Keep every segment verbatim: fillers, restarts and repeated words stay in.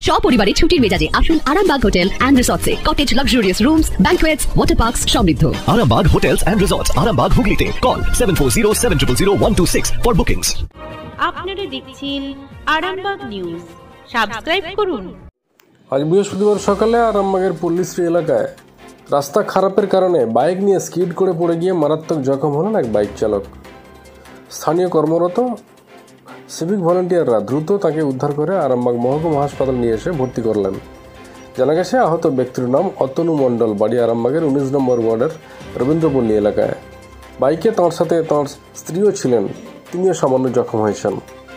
সপরিবারে ছুটির মেজাজে আসুন আরামবাগ হোটেল এন্ড রিসর্টসে। Cottage luxurious rooms, banquets, water parks সমৃদ্ধ। Arambag Hotels and Resorts, Arambag Hooghly te. Call seven four zero seven zero zero one two six for bookings. আপনারা দেখছেন Arambagh news, subscribe করুন। আজ বৃহস্পতিবার সকালে আরামবাগের পল্লীশ্রী এলাকায় রাস্তা খারাপের কারণে বাইক নিয়ে স্কিড করে পড়ে গিয়ে মারাত্মক জখম হলেন এক বাইক চালক। স্থানীয় কর্মরত সিভিক ভলান্টিয়াররা দ্রুত তাকে উদ্ধার করে আরামবাগ মহকুমা হাসপাতাল নিয়ে এসে ভর্তি করলেন। জানা গেছে আহত ব্যক্তির নাম অতনু মণ্ডল, বাড়ি আরামবাগের উনিশ নম্বর ওয়ার্ডের রবীন্দ্রপল্লী এলাকায়। বাইকে তাঁর সাথে তাঁর স্ত্রীও ছিলেন, তিনিও সামান্য জখম হয়েছেন।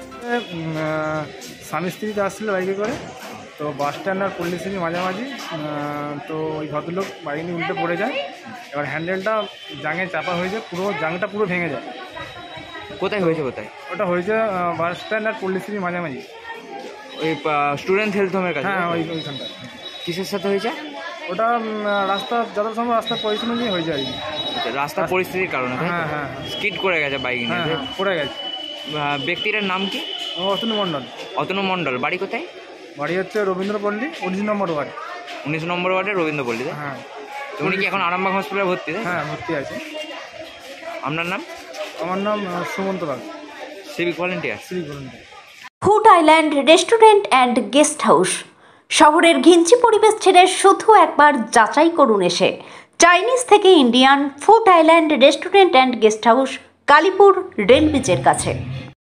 স্বামী স্ত্রীতে আসছিল বাইকে করে, তো বাস স্ট্যান্ড আর পল্লীশ্রী মাঝামাঝি, তো ওই ভদ্রলোক বাইক নিয়ে উল্টে পড়ে যায়। এবার হ্যান্ডেলটা জাঙে চাপা হয়ে যায়, পুরো জাংটা পুরো ভেঙে যায়। কোথায় হয়েছে? কোথায় ওটা হয়েছে? বাস স্ট্যান্ড আর পল্লীশ্রী মাঝামাঝি, ওই স্টুডেন্ট হেলথ হোমের কাছে। হ্যাঁ, ওই ওইখানটা। কিসের সাথে হয়েছে ওটা? রাস্তা যত সম্ভব রাস্তার পরিস্থিতি নিয়ে হয়েছে আর কি। রাস্তার পরিস্থিতির কারণে? হ্যাঁ হ্যাঁ, স্কিড করে গেছে বাইক নিয়ে, পড়ে গেছে। ব্যক্তিটার নাম কি? অতনু মণ্ডল। অতনু মণ্ডল, বাড়ি কোথায়? বাড়ি হচ্ছে রবীন্দ্রপল্লী, উনিশ নম্বর ওয়ার্ড। উনিশ নম্বর ওয়ার্ডে রবীন্দ্রপল্লীতে? হ্যাঁ। উনি কি এখন আরামবাগ হসপিটালে ভর্তি? হ্যাঁ, ভর্তি আছে। আপনার নাম? আমার নাম Sumanta Raj, civic volunteer. Civic volunteer. Food island restaurant and guest house. শহরের ঘিঞ্চি পরিবেশ ছেড়ে শুধু একবার যাচাই করুন এসে। চাইনিজ থেকে Indian food island restaurant and guest house, Kalipur rail ব্রিজের কাছে।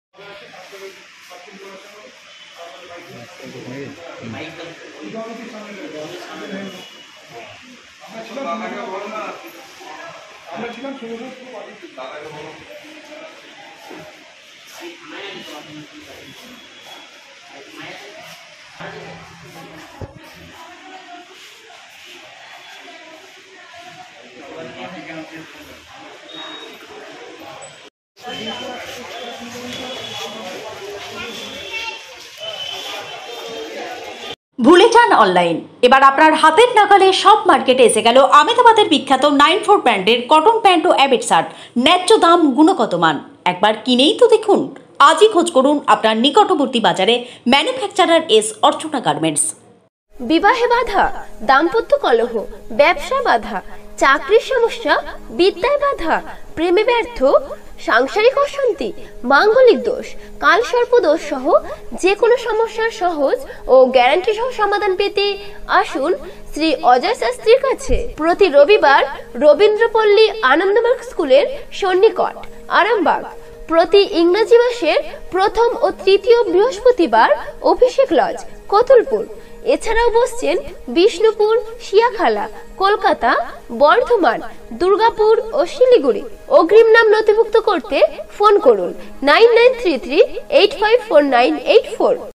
ভুলে যান অনলাইন, এবার আপনার হাতের নাগালে সব মার্কেটে এসে গেল আমেদাবাদের বিখ্যাত নাইন ফোর ব্র্যান্ডের কটন প্যান্ট ও অ্যাবেট শার্ট। ন্যায্য দাম, গুণগত মান, একবার কিনেই তো দেখুন। আজই খোঁজ করুন আপনার নিকটবর্তী বাজারে ম্যানুফ্যাকচারার এস অর্চনা গার্মেন্টস। বিবাহে বাধা, দাম্পত্য কলহ, ব্যবসা বাধা, চাকরির সমস্যা, বিদ্যায় বাধা, প্রেমে ব্যর্থ, সাংসারিক অশান্তি, মাঙ্গলিক দোষ, কালসর্প দোষ সহ যে কোনো সমস্যার সহজ ও গ্যারান্টি সহ সমাধান পেতে আসুন শ্রী অজয় শাস্ত্রীর কাছে। প্রতি রবিবার রবীন্দ্রপল্লী আনন্দমার্গ স্কুলের সন্নিকট আরামবাগ। প্রতি ইংরেজি মাসের প্রথম ও তৃতীয় বৃহস্পতিবার অভিষেক লজ, কতুলপুর। এছাড়াও বসছেন বিষ্ণুপুর, শিয়াখালা, কলকাতা, বর্ধমান, দুর্গাপুর ও শিলিগুড়ি। অগ্রিম নাম নথিভুক্ত করতে ফোন করুন nine nine three three eight five four nine eight four.